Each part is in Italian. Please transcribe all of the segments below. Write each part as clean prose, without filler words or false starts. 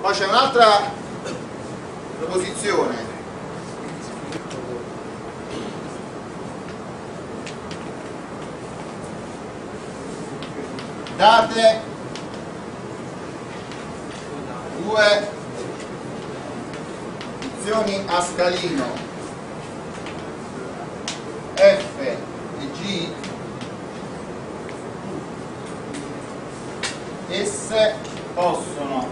Poi c'è un'altra proposizione date due funzioni a scalino f e g, esse possono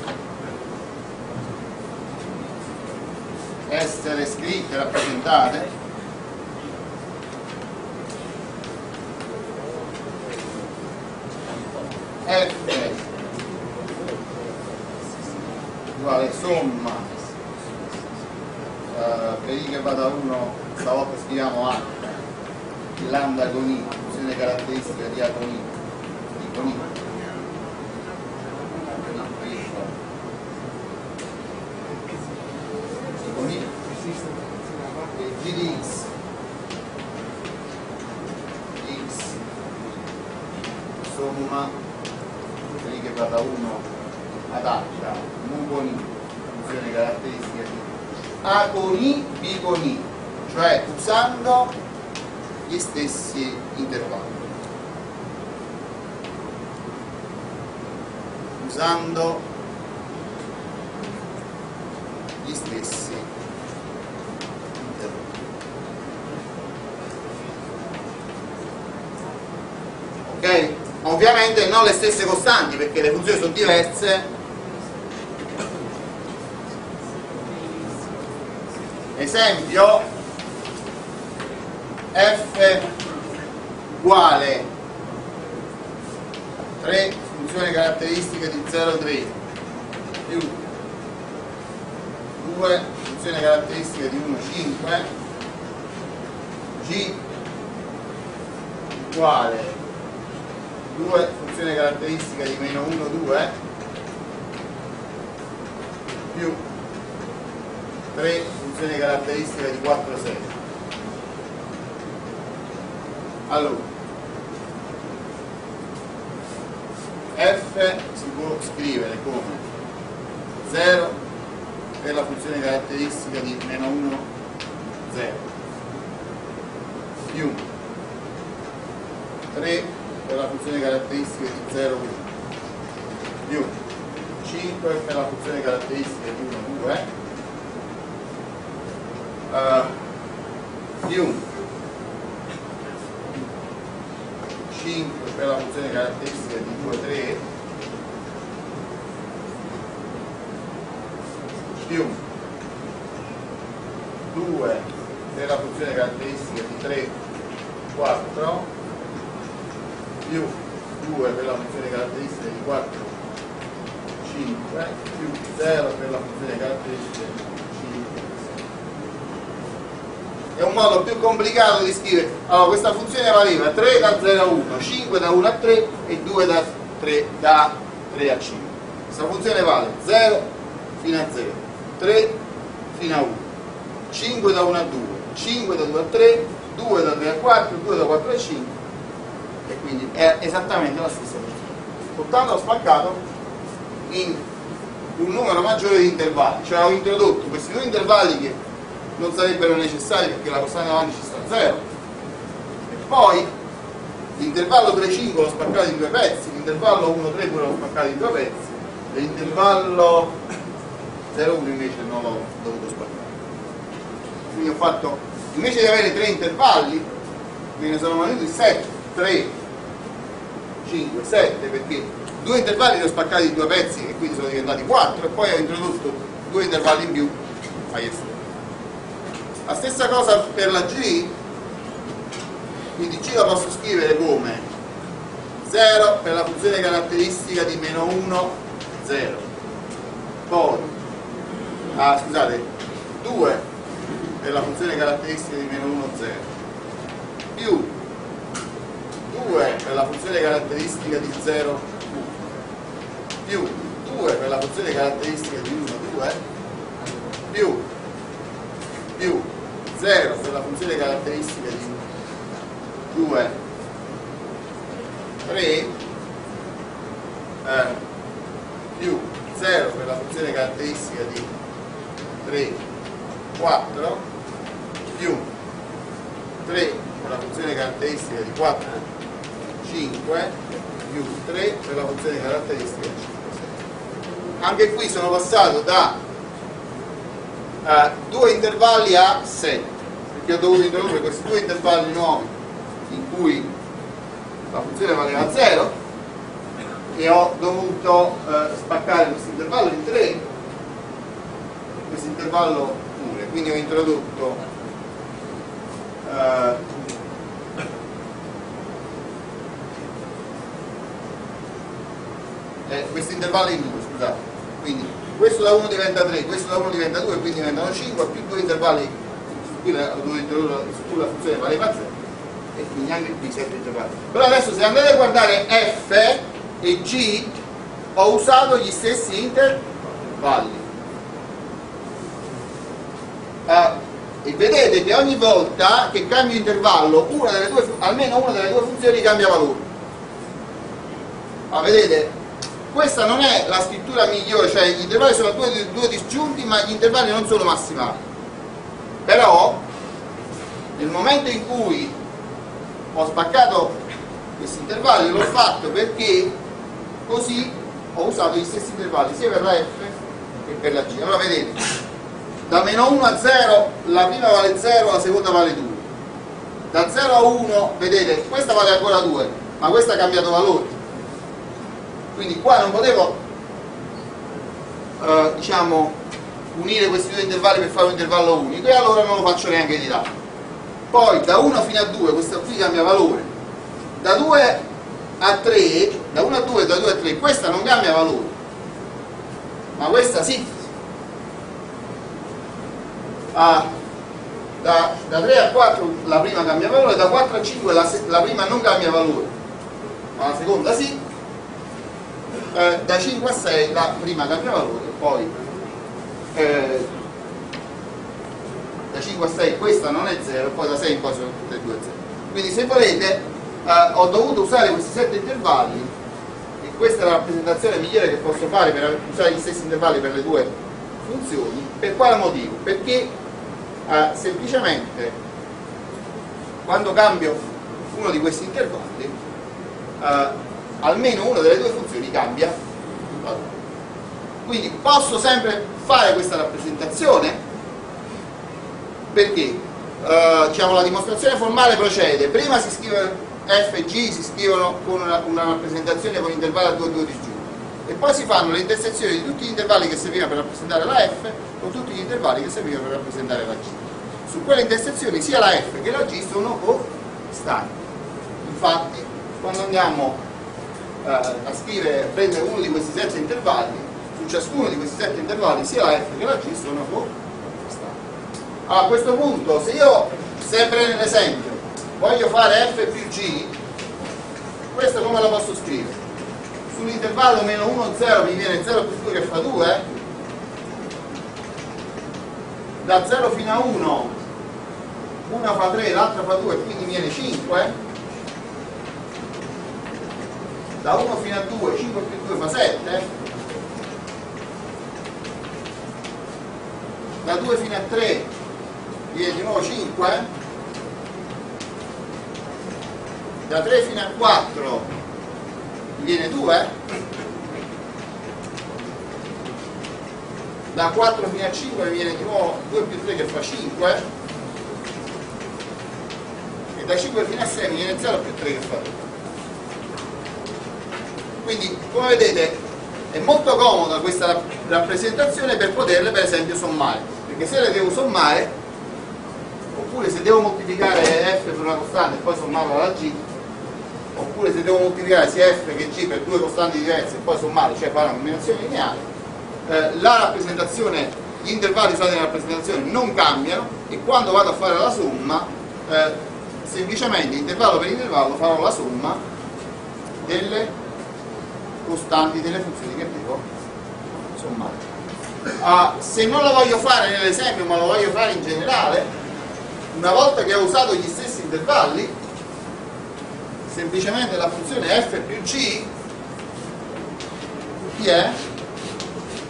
essere scritte, rappresentate f uguale somma per i che va da 1, stavolta scriviamo h, lambda con i, funzione caratteristica di a con i, con i, con i, e g di x, x somma per i che va da 1 ad h, mu con i, funzione caratteristica di a con i, b con i, cioè usando gli stessi intervalli, usando gli stessi intervalli. Ok? Ovviamente non le stesse costanti, perché le funzioni sono diverse. Esempio, f uguale 3 funzione caratteristica di 0,3 più 2 funzione caratteristica di 1,5, g uguale 2 funzione caratteristica di meno 1,2 più 3 funzione caratteristica di 4,6. Allora, f si può scrivere come 0 per la funzione caratteristica di meno 1, 0 più 3 per la funzione caratteristica di 0, 1 più 5 per la funzione caratteristica di 1, 2 più 5 per la funzione caratteristica di 2, 3 più 2 per la funzione caratteristica di 3, 4 più 2 per la funzione caratteristica di 4, 5 più 0 per la funzione caratteristica di 5. È un modo più complicato di scrivere. Allora, questa funzione valeva 3 da 0 a 1, 5 da 1 a 3 e 2 da 3 a 5. Questa funzione vale 0 fino a 0, 3 fino a 1, 5 da 1 a 2, 5 da 2 a 3, 2 da 3 a 4, 2 da 4 a 5, e quindi è esattamente la stessa funzione. Soltanto ho spaccato in un numero maggiore di intervalli, cioè ho introdotto questi due intervalli che non sarebbero necessari perché la costante davanti ci sta 0, e poi l'intervallo 3,5 l'ho spaccato in due pezzi, l'intervallo 1,3 pure l'ho spaccato in due pezzi, e l'intervallo 0,1 invece non l'ho dovuto spaccare. Quindi ho fatto, invece di avere 3 intervalli, me ne sono venuti 7, 3, 5, 7, perché due intervalli li ho spaccati in due pezzi e quindi sono diventati 4, e poi ho introdotto due intervalli in più agli estremi. La stessa cosa per la G, quindi G la posso scrivere come 0 per la funzione caratteristica di meno 1, 0, poi, scusate, 2 per la funzione caratteristica di meno 1, 0, più 2 per la funzione caratteristica di 0, 1, più 2 per la funzione caratteristica di 1, 2, più 0 per la funzione caratteristica di 2, 3, più 0 0 per la funzione caratteristica di 3, 4 più 3 per la funzione caratteristica di 4, 5 più 3 per la funzione caratteristica di 5, 6. Anche qui sono passato da 2 intervalli a 7, perché ho dovuto introdurre questi 2 intervalli nuovi in cui la funzione valeva 0 e ho dovuto spaccare questo intervallo in 3 e questo intervallo pure, quindi ho introdotto questo intervallo in 2, scusate, quindi questo da 1 diventa 3, questo da 1 diventa 2, quindi diventano 5 più 2 intervalli su cui ho dovuto introdurre la funzione valeva 0 e quindi anche qui 7 intervalli. Però adesso se andate a guardare F e G ho usato gli stessi intervalli e vedete che ogni volta che cambio intervallo almeno una delle due funzioni cambia valore. Vedete? Questa non è la scrittura migliore, cioè gli intervalli sono due disgiunti ma gli intervalli non sono massimali. Però nel momento in cui ho spaccato questi intervalli l'ho fatto perché così ho usato gli stessi intervalli sia per la F che per la G. Allora vedete, da meno 1 a 0 la prima vale 0, la seconda vale 2. Da 0 a 1 vedete, questa vale ancora 2 ma questa ha cambiato valore, quindi qua non potevo diciamo unire questi due intervalli per fare un intervallo unico e allora non lo faccio neanche di là. Poi da 1 fino a 2 questo qui cambia valore, da 2 a 3, da 1 a 2 da 2 a 3 questa non cambia valore ma questa sì. Da 3 a 4 la prima cambia valore, da 4 a 5 la prima non cambia valore ma la seconda sì, da 5 a 6 la prima cambia valore, poi da 5 a 6 questa non è 0 e poi da 6 in poi sono tutte e due 0. Quindi se volete ho dovuto usare questi 7 intervalli e questa è la rappresentazione migliore che posso fare per usare gli stessi intervalli per le due funzioni. Per quale motivo? Perché semplicemente quando cambio uno di questi intervalli almeno una delle due funzioni cambia valore. Quindi posso sempre fare questa rappresentazione perché diciamo, la dimostrazione formale procede: prima si scrive F e G, si scrivono con una rappresentazione con intervalli a 2 disgiunti e poi si fanno le intersezioni di tutti gli intervalli che servivano per rappresentare la F con tutti gli intervalli che servivano per rappresentare la G. Su quelle intersezioni sia la F che la G sono costanti. Infatti quando andiamo a scrivere, a prendere uno di questi 7 intervalli, su ciascuno di questi 7 intervalli sia la F che la G sono costanti. Allora, a questo punto, se io, sempre nell'esempio, voglio fare F più G, questo come lo posso scrivere? Sull'intervallo meno 1, 0 mi viene 0 più 2 che fa 2, da 0 fino a 1, una fa 3, l'altra fa 2, quindi mi viene 5, da 1 fino a 2, 5 più 2 fa 7, da 2 fino a 3 viene di nuovo 5, da 3 fino a 4 viene 2, da 4 fino a 5 viene di nuovo 2 più 3 che fa 5 e da 5 fino a 6 viene 0 più 3 che fa 2. Quindi come vedete è molto comoda questa rappresentazione per poterle per esempio sommare, perché se le devo sommare, oppure se devo moltiplicare F per una costante e poi sommarla alla G, oppure se devo moltiplicare sia F che G per due costanti diverse e poi sommarle, cioè fare una combinazione lineare, la rappresentazione, gli intervalli usati nella rappresentazione non cambiano e quando vado a fare la somma semplicemente intervallo per intervallo farò la somma delle costanti delle funzioni che devo sommare. Se non lo voglio fare nell'esempio ma lo voglio fare in generale, una volta che ho usato gli stessi intervalli, semplicemente la funzione f più g chi è?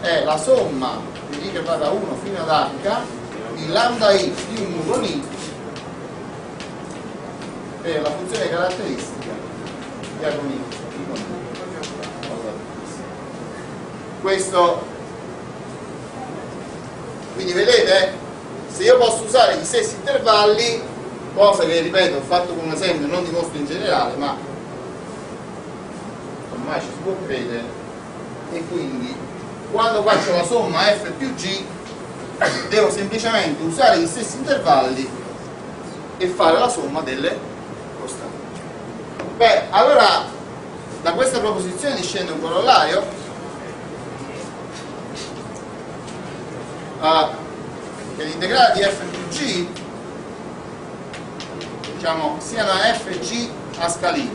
è la somma di I che va da 1 fino ad H di lambda I più mu con I per la funzione caratteristica di A con I. Questo, quindi vedete, se io posso usare gli stessi intervalli, cosa che ripeto ho fatto con un esempio, non dimostro in generale, ma ormai ci si può credere, e quindi quando faccio la somma f più g devo semplicemente usare gli stessi intervalli e fare la somma delle costanti. Beh, allora da questa proposizione discende un corollario che l'integrale di f più g, diciamo, sia una fg a scalino.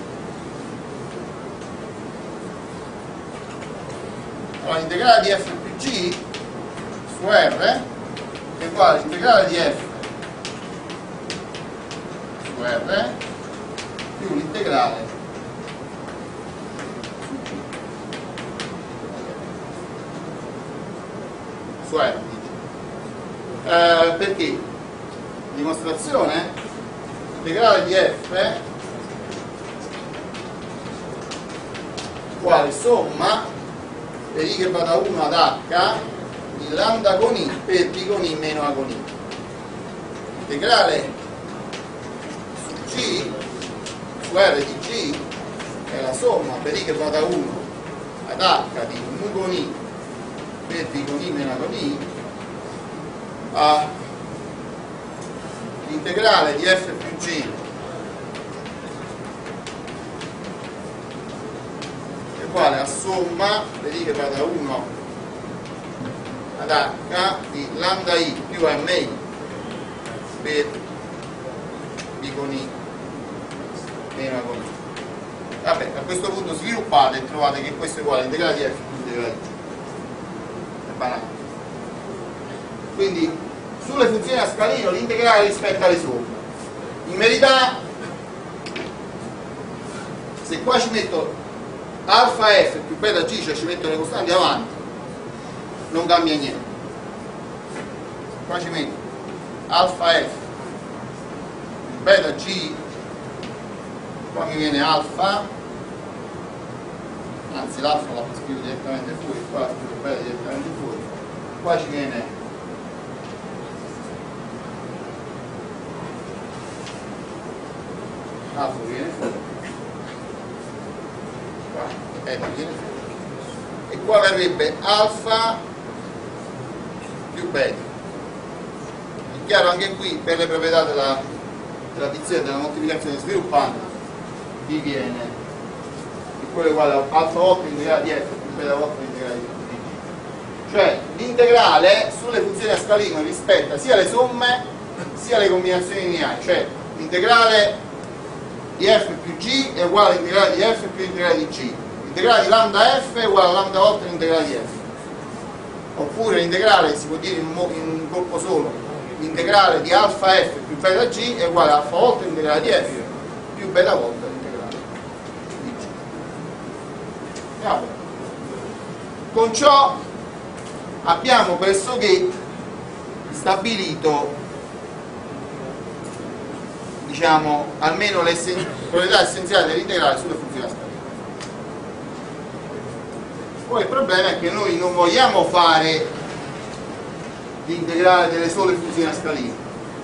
Allora l'integrale di f più g su r è uguale all'integrale di f su r più l'integrale su r. Perché? Dimostrazione: l'integrale di f uguale somma per I che va da 1 ad H di lambda con I per B con I meno A con I. Integrale su G, su R di G, è la somma per I che va da 1 ad H di mu con I per B con I meno A con I, l'integrale di f più g è uguale a somma per I che va da 1 ad H di lambda I più MI per B con I meno A con I. Vabbè, a questo punto sviluppate e trovate che questo è uguale all'integrale di f più l'integrale di g. È banale. Quindi sulle funzioni a scalino l'integrale rispetta le somme. In verità, se qua ci metto alfa f più beta g, cioè ci metto le costanti avanti, non cambia niente. Qua ci metto alfa f più beta g, qua mi viene alfa, anzi l'alfa la scrivo direttamente fuori, qua la scrivo beta direttamente fuori, qua ci viene alfa viene fuori, qua beta viene fuori, e qua verrebbe alfa più beta. È chiaro, anche qui per le proprietà della dizione, della moltiplicazione sviluppante vi viene che quello è uguale a alfa volte l'integrale di f più beta volte l'integrale di g. Cioè l'integrale sulle funzioni a scalino rispetta sia le somme sia le combinazioni lineari, cioè l'integrale di f più g è uguale all'integrale di f più l'integrale di g, l'integrale di lambda f è uguale a lambda volte l'integrale di f, oppure l'integrale, si può dire in un colpo solo, l'integrale di alfa f più beta g è uguale a alfa volte l'integrale di f più beta volte l'integrale di g. Con ciò abbiamo pressoché stabilito, diciamo, almeno le proprietà essenziali dell'integrale sulle funzioni a scalino. Poi il problema è che noi non vogliamo fare l'integrale delle sole funzioni a scalino,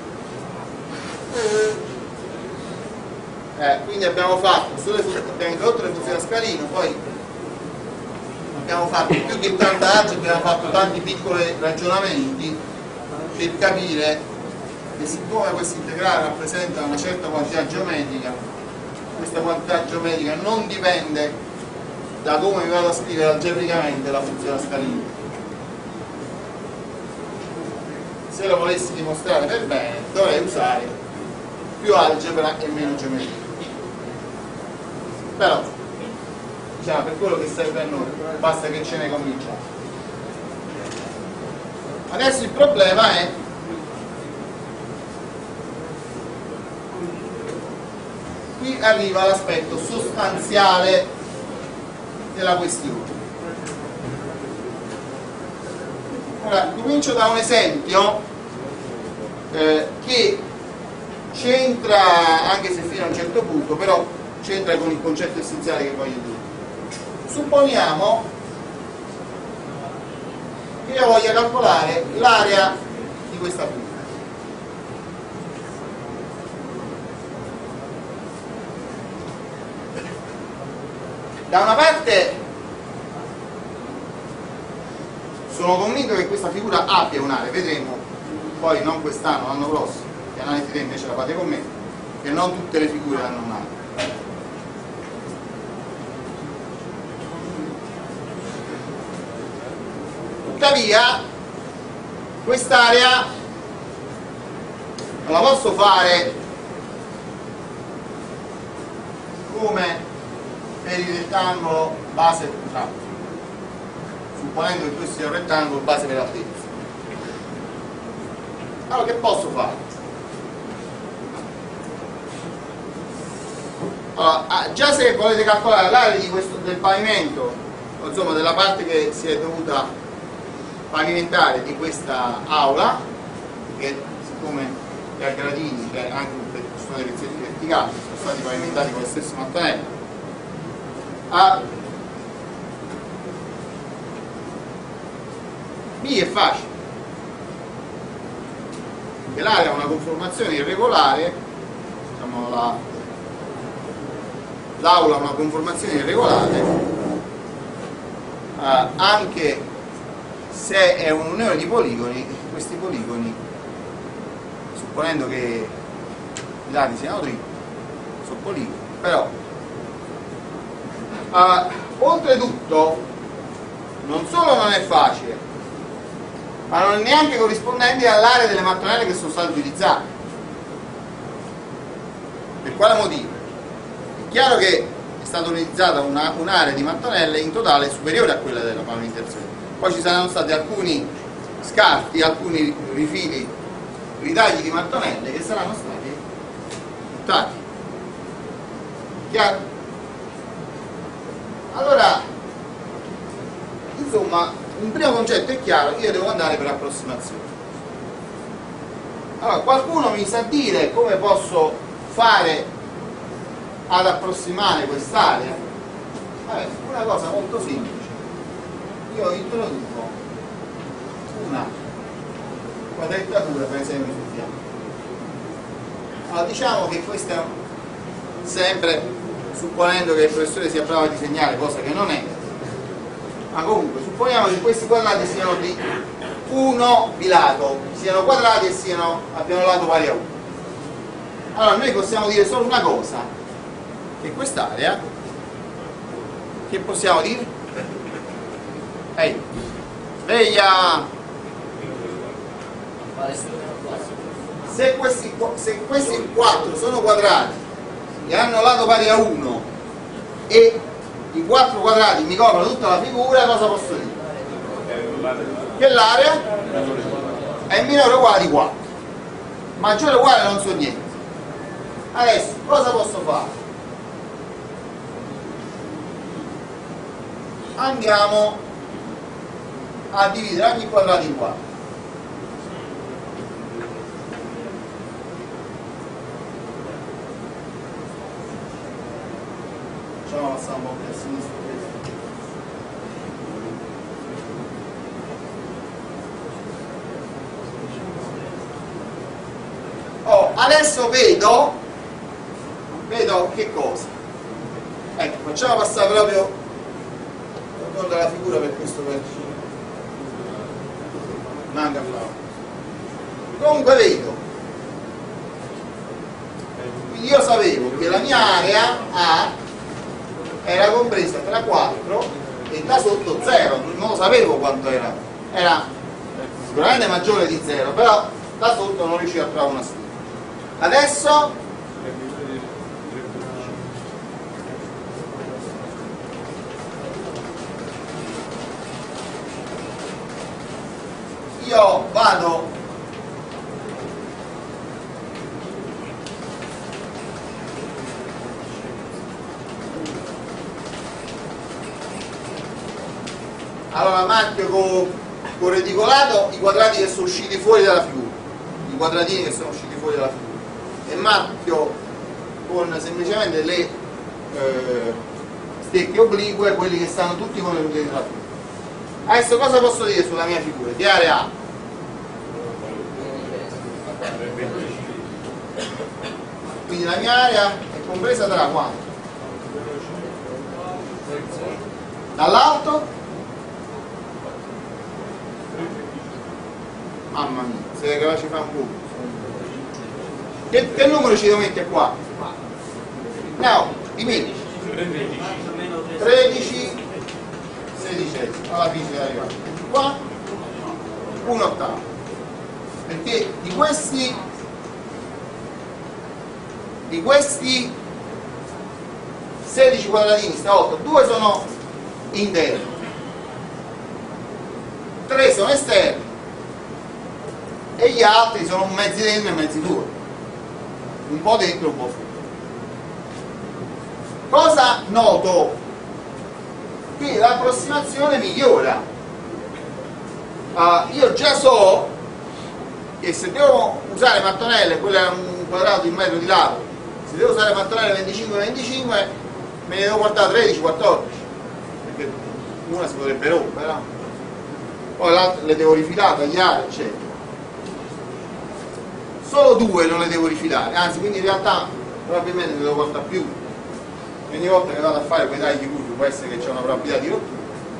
quindi abbiamo introdotto le funzioni a scalino, poi abbiamo fatto più che tanta algebra, abbiamo fatto tanti piccoli ragionamenti per capire che siccome questa integrale rappresenta una certa quantità geometrica, questa quantità geometrica non dipende da come mi vado a scrivere algebricamente la funzione a scalino. Se lo volessi dimostrare per bene dovrei usare più algebra e meno geometria, però diciamo per quello che serve a noi basta che ce ne cominciamo. Adesso il problema è qui arriva l'aspetto sostanziale della questione. Allora, comincio da un esempio che c'entra, anche se fino a un certo punto, però c'entra con il concetto essenziale che voglio dire. Supponiamo che io voglia calcolare l'area di questa figura. Da una parte sono convinto che questa figura abbia un'area, vedremo poi non quest'anno, l'anno prossimo, che analisi 3 invece la fate con me, che non tutte le figure hanno un'area. Tuttavia quest'area non la posso fare come per il rettangolo base tratto, supponendo che questo sia un rettangolo base per altezza. Allora che posso fare? Allora, già se volete calcolare l'area di del pavimento, o insomma della parte che si è dovuta pavimentare di questa aula, che siccome gli gradini, cioè anche per sono dei pezzetti verticali, sono stati pavimentati con le stesse mattonelle, B è facile, perché l'area ha una conformazione irregolare, diciamo l'aula ha una conformazione irregolare, anche se è un'unione di poligoni. Questi poligoni, supponendo che i lati siano dritti, sono poligoni, però oltretutto non solo non è facile, ma non è neanche corrispondente all'area delle mattonelle che sono state utilizzate. Per quale motivo? È chiaro che è stata utilizzata un'area di mattonelle in totale superiore a quella della pavimentazione, poi ci saranno stati alcuni scarti, alcuni rifili, ritagli di mattonelle che saranno stati buttati. Chiaro? Allora, insomma, un primo concetto è chiaro, io devo andare per approssimazione. Allora, qualcuno mi sa dire come posso fare ad approssimare quest'area? Una cosa molto semplice. Io introduco una quadrettatura, per esempio, sul fianco. Allora, diciamo che questa è sempre supponendo che il professore sia bravo a disegnare, cosa che non è, ma comunque supponiamo che questi quadrati siano di 1 bilato, siano quadrati e abbiano lato pari a 1. Allora noi possiamo dire solo una cosa, che quest'area, che possiamo dire? Ehi, sveglia! Se questi 4 sono quadrati e hanno lato pari a 1 e i 4 quadrati mi coprono tutta la figura, cosa posso dire? Che l'area è minore o uguale di 4, maggiore o uguale non so niente. Adesso cosa posso fare? Andiamo a dividere ogni quadrato in 4. Facciamo passare un po' più a sinistra. Adesso vedo che cosa? Ecco, facciamo passare proprio conto della figura per questo verso. Manca flauto. Comunque vedo. Quindi io sapevo che la mia area A era compresa tra 4 e da sotto 0, non lo sapevo quanto era. Era sicuramente maggiore di 0, però da sotto non riuscivo a trovare una stima. Adesso io vado allora marchio con con reticolato i quadrati che sono usciti fuori dalla figura, i quadratini che sono usciti fuori dalla figura, e marchio con semplicemente le stecche oblique quelli che stanno tutti contenuti nella figura. Adesso cosa posso dire sulla mia figura? Che area ha? Quindi la mia area è compresa tra quanto? Dall'alto? Mamma mia, siete capaci di fare un punto? Che numero ci devo mettere qua? No, dimmi. 13 sedicesimi, alla fine si è arrivato. Qua 1/8. Perché di questi 16 quadratini stavolta 2 sono interni, 3 sono esterni e gli altri sono mezzi dentro e mezzi fuori, un po' dentro e un po' fuori. Cosa noto? Che l'approssimazione migliora. Io già so che se devo usare mattonelle, quello è un quadrato di 1 metro di lato, se devo usare mattonelle 25-25 me ne devo portare 13-14, perché una si potrebbe rompere, no? Poi l'altra le devo rifilare, tagliare, eccetera. Solo 2 non le devo rifilare, anzi, quindi in realtà probabilmente ne devo portare più. E ogni volta che vado a fare quei tagli curvi può essere che c'è una probabilità di rottura.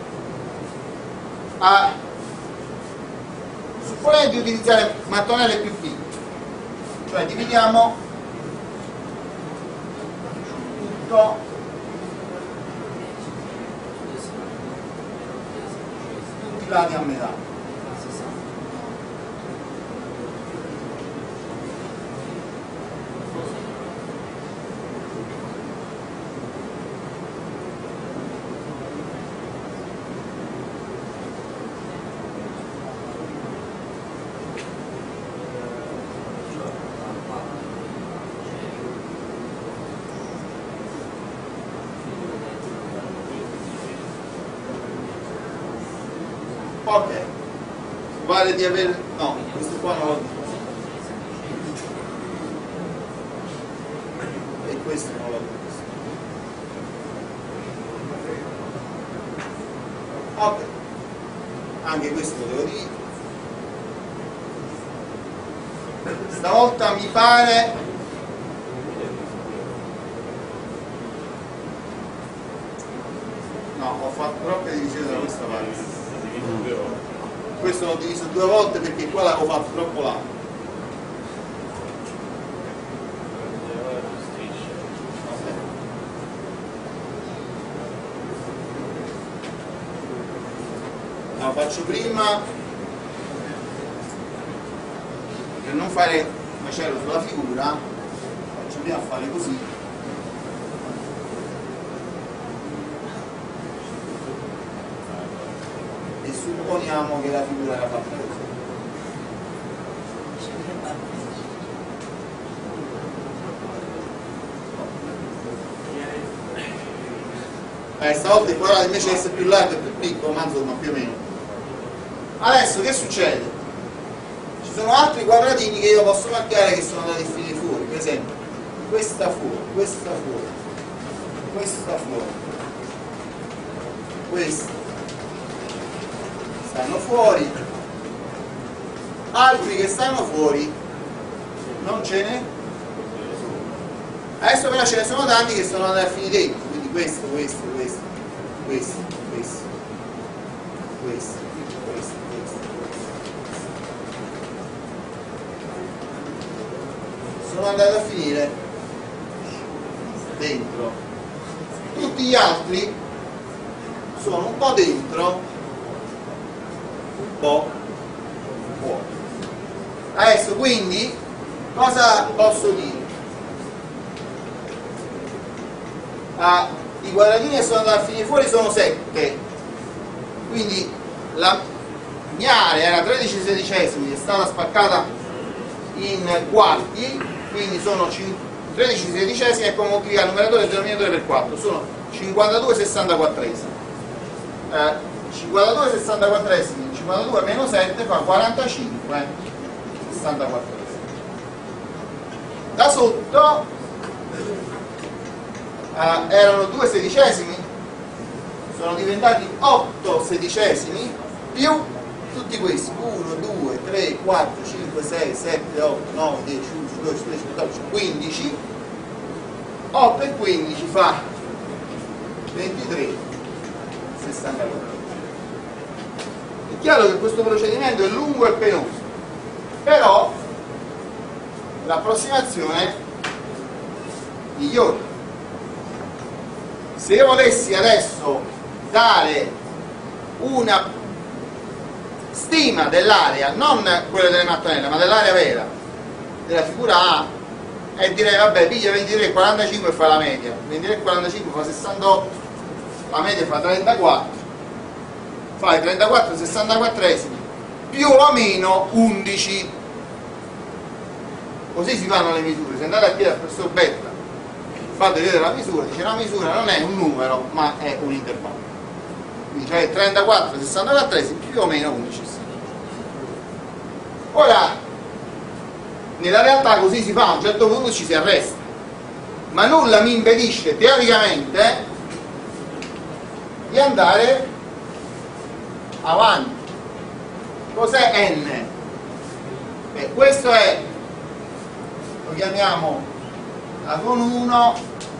Supponete di utilizzare mattonelle più piccole, cioè dividiamo tutto tutti i lati a metà. Ok, pare di aver... no, questo qua non l'ho detto. E questo non l'ho detto. Ok, anche questo lo devo dire. Stavolta mi pare... no, ho fatto troppe divisioni da questa parte. Questo l'ho diviso 2 volte perché qua l'avevo fatto troppo largo. Lo faccio prima per non fare macello sulla figura, faccio prima a fare così. E supponiamo che la figura era fatta così. Stavolta il quadrato invece di essere più largo e più piccolo, ma insomma più o meno. Adesso che succede? Ci sono altri quadratini che io posso marcare che sono andati a finire fuori, per esempio questa fuori, questa fuori, questa fuori, questa stanno fuori, altri che stanno fuori non ce ne. Adesso però ce ne sono tanti che sono andati a finire dentro, quindi questo, questo, questo, questo, questo, questo, questo, questo. Sono andati a finire dentro. Tutti gli altri sono un po' dentro, un po' fuori. Adesso quindi cosa posso dire? I quadratini che sono andati a finire fuori sono 7, quindi la mia area era 13 sedicesimi, è stata spaccata in quarti, quindi sono 13 sedicesimi e come moltiplicare il numeratore e il denominatore per 4 sono 52 64esimi. 52 64esimi, 52 meno 7 fa 45 64esimi. Da sotto erano 2 sedicesimi, sono diventati 8 sedicesimi più tutti questi 1, 2, 3, 4, 5, 6, 7, 8, 9, 10, 11, 12, 13, 14, 15. 8 e 15 fa 23 64. È chiaro che questo procedimento è lungo e penoso, però l'approssimazione migliore. Se io volessi adesso dare una stima dell'area, non quella delle mattonelle, ma dell'area vera della figura A, e direi vabbè, piglia 23,45 e fa la media, 23,45 fa 68, la media fa 34, fai 34 64esimi più o meno 11. Così si fanno le misure. Se andate a chiedere al professor Betta, fate vedere la misura, dice la misura non è un numero ma è un intervallo, quindi cioè 34 64esimi più o meno 11. Ora, nella realtà così si fa, a un certo punto ci si arresta, ma nulla mi impedisce teoricamente di andare avanti. Cos'è n? Questo è, lo chiamiamo A con 1,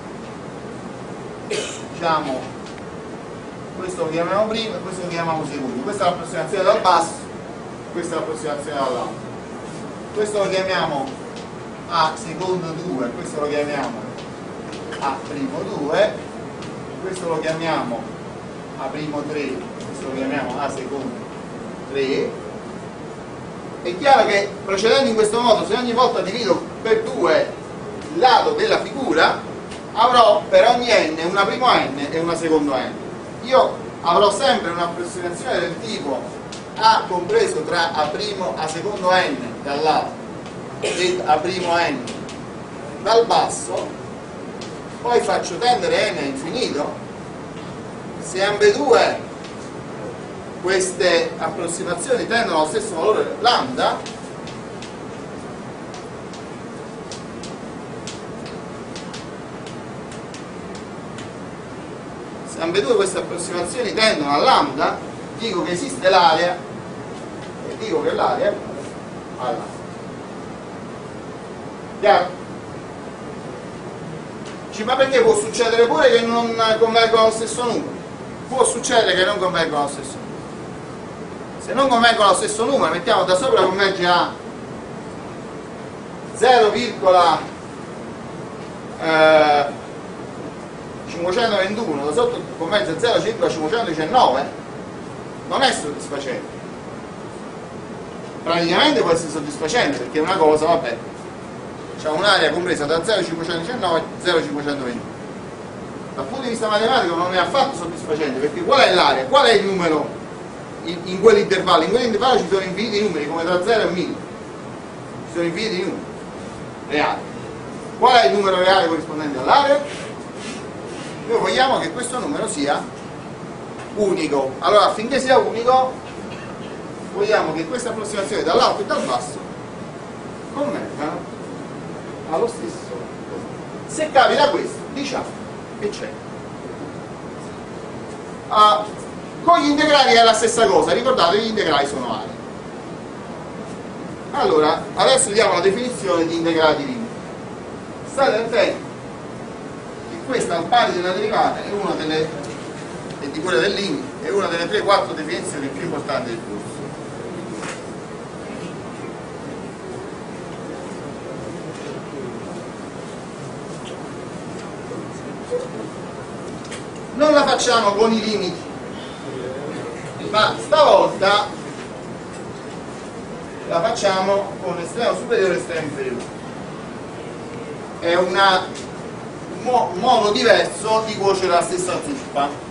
diciamo, questo lo chiamiamo primo e questo lo chiamiamo secondo. Questa è l'approssimazione dal basso, questa è l'approssimazione dall'alto. Questo lo chiamiamo A secondo 2, questo lo chiamiamo A primo 2, questo lo chiamiamo A primo 3, questo lo chiamiamo A secondo 3. È chiaro che procedendo in questo modo, se ogni volta divido per 2 il lato della figura, avrò per ogni n una primo n e una secondo n. Io avrò sempre un'approssimazione del tipo A compreso tra A primo A secondo n dal lato ed A primo n dal basso, poi faccio tendere n a infinito. Se ambedue queste approssimazioni tendono allo stesso valore lambda, se ambedue queste approssimazioni tendono a lambda, dico che esiste l'area e dico che l'area è a lambda. Chiaro? Ma perché può succedere pure che non convergono allo stesso numero? Può succedere che non convergono allo stesso numero. Se non convergono allo stesso numero, mettiamo da sopra converge a 0,521, da sotto converge a 0,519, non è soddisfacente. Praticamente può essere soddisfacente perché una cosa, vabbè, c'è un'area compresa tra 0,519 e 0,521. Dal punto di vista matematico non è affatto soddisfacente, perché qual è l'area? Qual è il numero in quell'intervallo? In quell'intervallo ci sono infiniti numeri, come tra 0 e 1000. Ci sono infiniti numeri reali. Qual è il numero reale corrispondente all'area? Noi vogliamo che questo numero sia unico. Allora, affinché sia unico, vogliamo che queste approssimazioni dall'alto e dal basso convergano allo stesso. Se capita questo, diciamo che c'è. Con gli integrali è la stessa cosa, ricordate che gli integrali sono area. Allora, adesso diamo la definizione di integrali di limite. State attenti che questa, al pari della derivata, è una delle, e di quella del limite, è una delle 3-4 definizioni più importanti del corso. Non la facciamo con i limiti, ma stavolta la facciamo con estremo superiore e estremo inferiore. È un modo diverso di cuocere la stessa zuppa.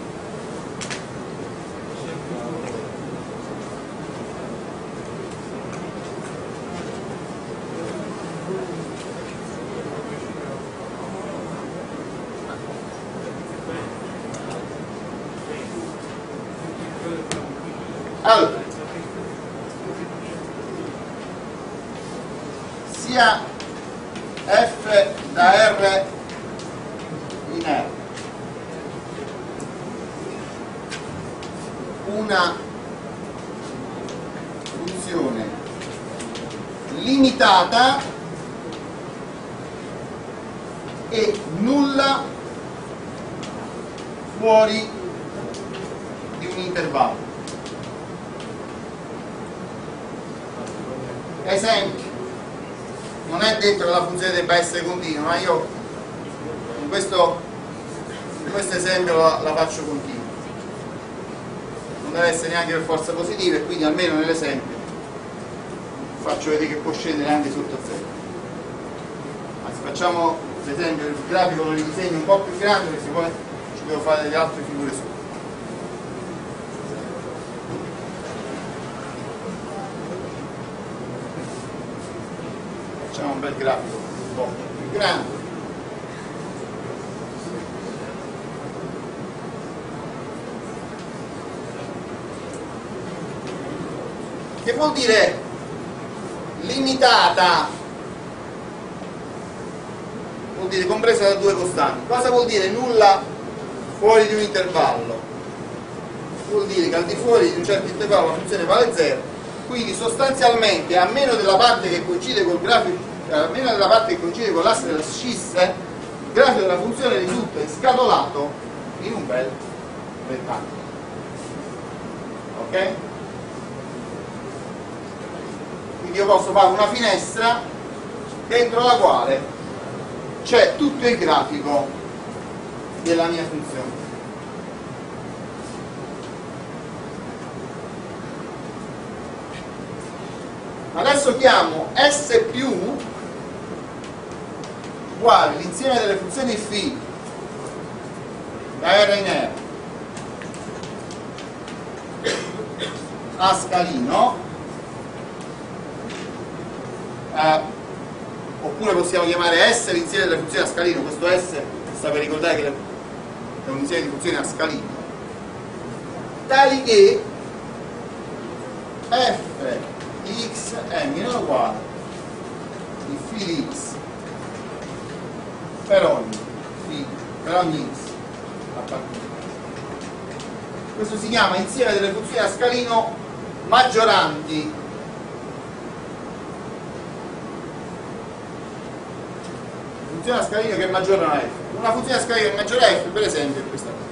Allora, sia f da R in R una funzione limitata e nulla fuori di un intervallo. Esempio, non è detto che la funzione debba essere continua, ma io in questo esempio la faccio continua. Non deve essere neanche per forza positiva, e quindi almeno nell'esempio faccio vedere che può scendere anche sotto a 0. Anzi, facciamo l'esempio del grafico, lo ridisegno un po' più grande, perché poi ci devo fare delle altre figure sopra. Facciamo un bel grafico un po' più grande. Che vuol dire limitata? Vuol dire compresa da due costanti. Cosa vuol dire nulla fuori di un intervallo? Vuol dire che al di fuori di un certo intervallo la funzione vale 0, quindi sostanzialmente a meno della parte che coincide col grafico, a meno della parte che coincide con l'asse della scisse, il grafico della funzione risulta inscatolato in un bel rettangolo. Ok? Quindi io posso fare una finestra dentro la quale c'è tutto il grafico della mia funzione. Adesso chiamo S più uguale l'insieme delle funzioni φ da R in R a scalino, oppure possiamo chiamare S l'insieme delle funzioni a scalino. Questo S sta per ricordare che è un insieme di funzioni a scalino, tali che f di x è minore o uguale di φ di x per ogni x a partire. Questo si chiama insieme delle funzioni a scalino maggioranti. Funzione a scalino che è maggiore a f. Una funzione a scalino che è maggiore a f, per esempio, è questa qua.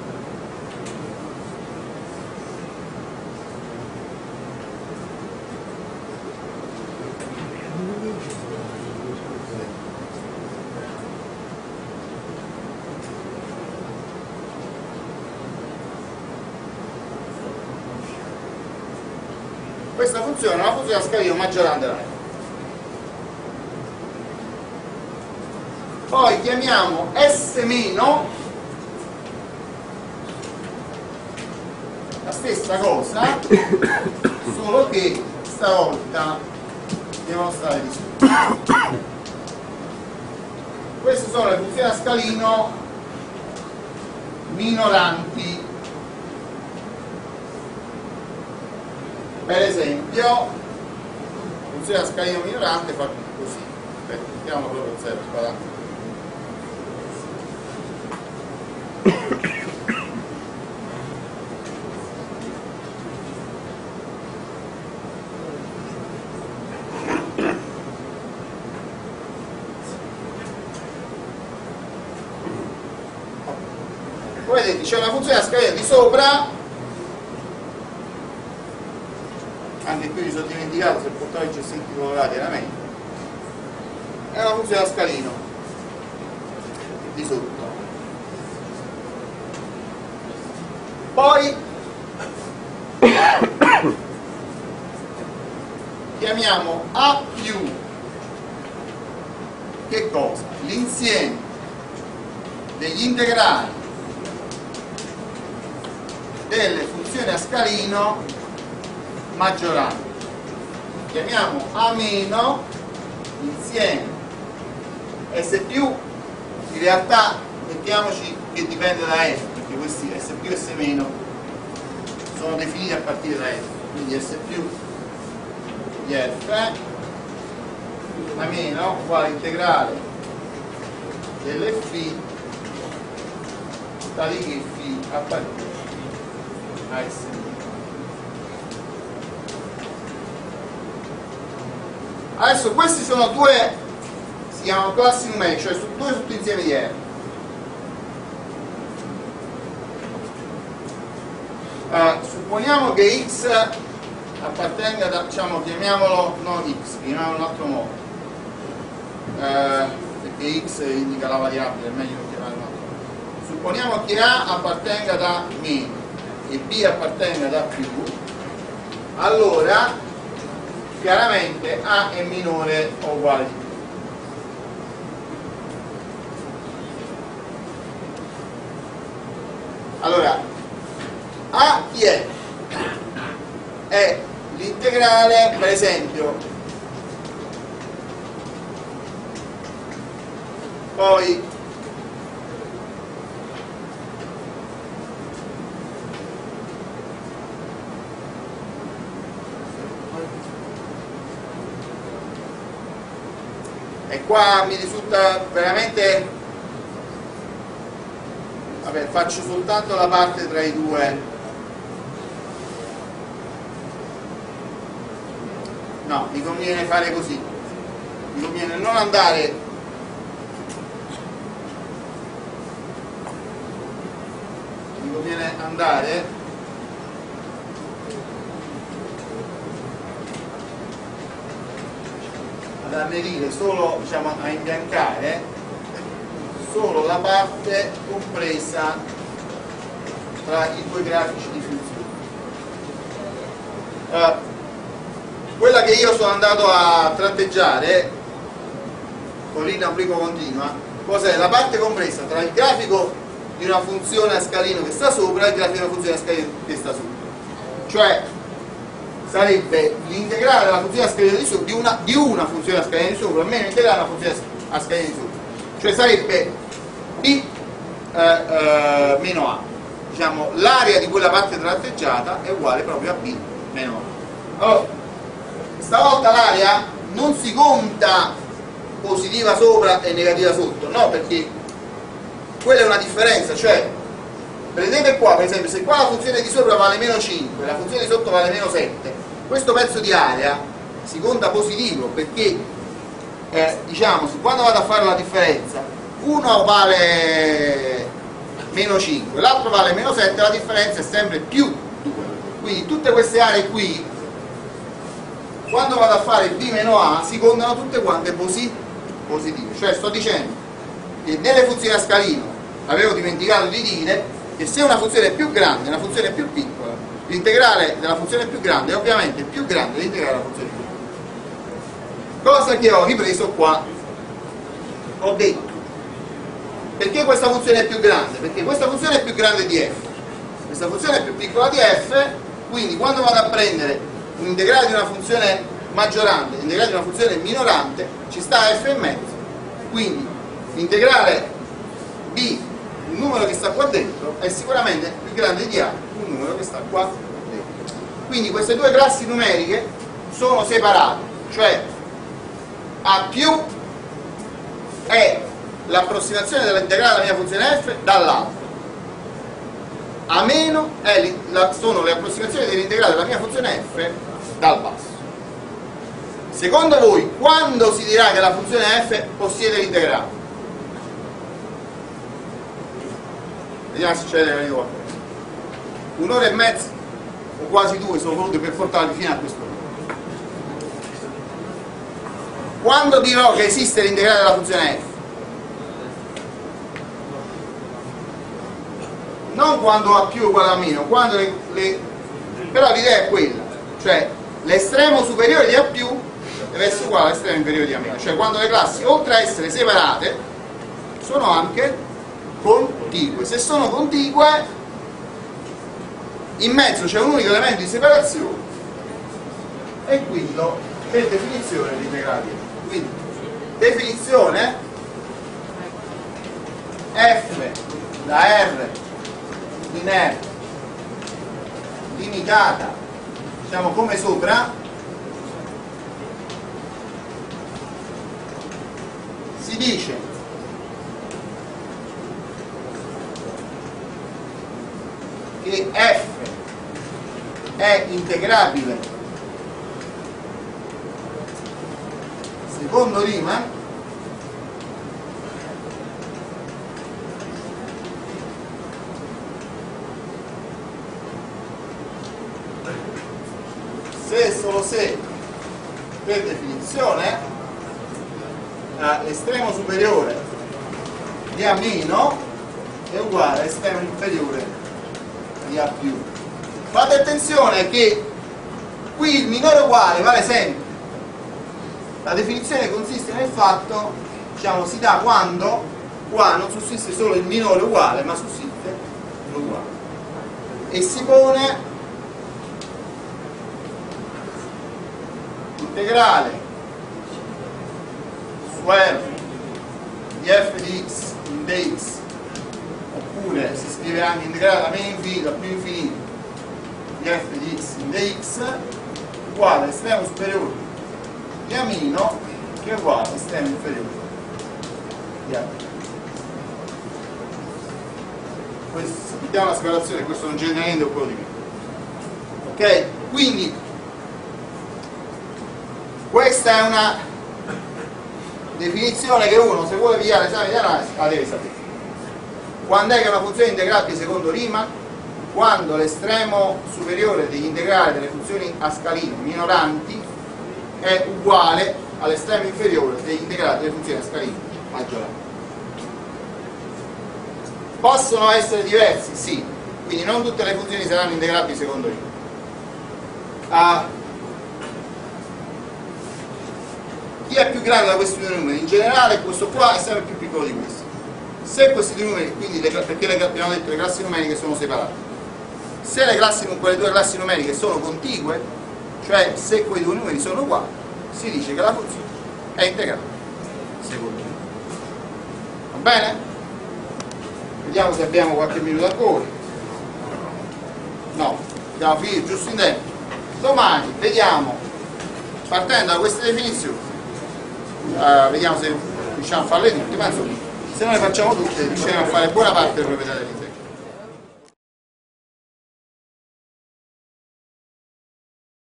Questa funzione è una funzione a scalino maggiorante a f. Poi chiamiamo S meno la stessa cosa, solo che stavolta devono stare di sopra. Queste sono le funzioni a scalino minoranti. Per esempio, funzione a scalino minorante fa così. Aspetta, mettiamo proprio 0, sparando. Come vedete c'è una funzione a scalino di sopra, anche qui mi sono dimenticato, se il portale ci è sentito colorati era meglio, è una funzione a scalino di sotto. Poi chiamiamo A più che cosa? L'insieme degli integrali delle funzioni a scalino maggioranti. Chiamiamo A meno insieme S più, in realtà mettiamoci che dipende da F, perché questi S più e S meno sono definiti a partire da f, quindi s più di f a meno uguale integrale dell'f tali che φ appartiene a s. Adesso questi sono due, si chiamano classi numerici, cioè due sottoinsiemi di R. Supponiamo che x appartenga da, diciamo, chiamiamolo non x, chiamiamolo in un altro modo, perché x indica la variabile, è meglio non chiamare in un altro modo. Supponiamo che A appartenga da meno e B appartenga da più, allora chiaramente A è minore o uguale di B. Allora, A chi è? È l'integrale, per esempio, poi e qua mi risulta veramente, vabbè, faccio soltanto la parte tra i due. No, mi conviene fare così, mi conviene non andare ad annerire solo, diciamo, a imbiancare solo la parte compresa tra i due grafici di funzione. Quella che io sono andato a tratteggiare con linea obliqua continua, cos'è? La parte compresa tra il grafico di una funzione a scalino che sta sopra e il grafico di una funzione a scalino che sta sopra. Cioè sarebbe l'integrale della funzione a scalino di sopra, di una funzione a scalino di sopra meno integrale della funzione a scalino di sopra. Cioè sarebbe B meno A. Diciamo, l'area di quella parte tratteggiata è uguale proprio a B meno A. Allora, stavolta l'area non si conta positiva sopra e negativa sotto, no, perché quella è una differenza, cioè prendete qua, per esempio, se qua la funzione di sopra vale meno 5, la funzione di sotto vale meno 7, questo pezzo di area si conta positivo perché diciamo, quando vado a fare la differenza, uno vale meno 5, l'altro vale meno 7, la differenza è sempre più 2. Quindi tutte queste aree qui, quando vado a fare B meno A, si contano tutte quante positive. Cioè sto dicendo che nelle funzioni a scalino avevo dimenticato di dire che se una funzione è più grande e una funzione è più piccola, l'integrale della funzione più grande è ovviamente più grande dell'integrale della funzione più piccola. Cosa che ho ripreso qua. Ho detto, perché questa funzione è più grande? Perché questa funzione è più grande di f, questa funzione è più piccola di f, quindi quando vado a prendere un integrale di una funzione maggiorante e l'integrale di una funzione minorante ci sta f in mezzo, quindi l'integrale di un numero che sta qua dentro è sicuramente più grande di a un numero che sta qua dentro. Quindi queste due classi numeriche sono separate, cioè a più è l'approssimazione dell'integrale della mia funzione f dall'alto, a meno sono le approssimazioni dell'integrale della mia funzione f dal basso. Secondo voi, quando si dirà che la funzione f possiede l'integrale? Vediamo se c'è qualcosa. Un'ora e mezza o quasi due sono volute per portarvi fino a questo punto. Quando dirò che esiste l'integrale della funzione f? Non quando a più uguale a meno, quando però l'idea è quella, cioè l'estremo superiore di a più deve essere uguale all'estremo inferiore di a meno, cioè quando le classi, oltre a essere separate, sono anche contigue. Se sono contigue, in mezzo c'è un unico elemento di separazione e quello per definizione dell'integrale. Quindi definizione f da R in R limitata, diciamo come sopra, si dice che f è integrabile secondo Riemann se e solo se, per definizione, l'estremo superiore di A- è uguale all'estremo inferiore di A+. Fate attenzione che qui il minore uguale vale sempre. La definizione consiste nel fatto, diciamo, si dà quando qua non sussiste solo il minore uguale, ma sussiste l'uguale. E si pone integrale su R di f di x in dx, oppure si scrive anche integrale da meno infinito a più infinito di f di x in dx uguale all'estremo superiore di A- che è uguale all'estremo inferiore di A. Sappiamo la separazione, questo non genera niente o quello di meno. Ok? Quindi questa è una definizione che uno, se vuole pigliare l'esame di analisi, la deve sapere. Quando è che una funzione è integrabile secondo Riemann? Quando l'estremo superiore degli integrali delle funzioni a scalino minoranti è uguale all'estremo inferiore degli integrali delle funzioni a scalino maggioranti. Possono essere diversi? Sì, quindi non tutte le funzioni saranno integrabili secondo Riemann. Chi è più grande da questi due numeri? In generale questo qua è sempre più piccolo di questo. Se questi due numeri, quindi perché abbiamo detto le classi numeriche sono separate, se quelle due classi numeriche sono contigue, cioè se quei due numeri sono uguali, si dice che la funzione è integrabile secondo Riemann. Va bene? Vediamo se abbiamo qualche minuto ancora. No, dobbiamo finire giusto in tempo. Domani vediamo, partendo da queste definizioni, vediamo se riusciamo a farle tutte, ma insomma, se non le facciamo tutte riusciremo a fare buona parte delle proprietà dell'integro.